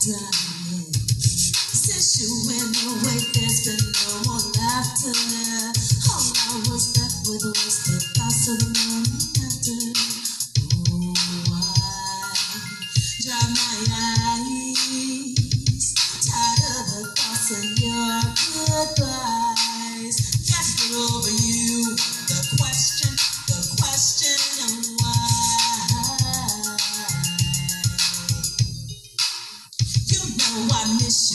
time. Since you went away, there's been no more laughter. All I was left with was the thoughts of the morning after. Oh, I dry my eyes, tired of the thoughts of your goodbyes. Can't get over you. The question of why. You know I miss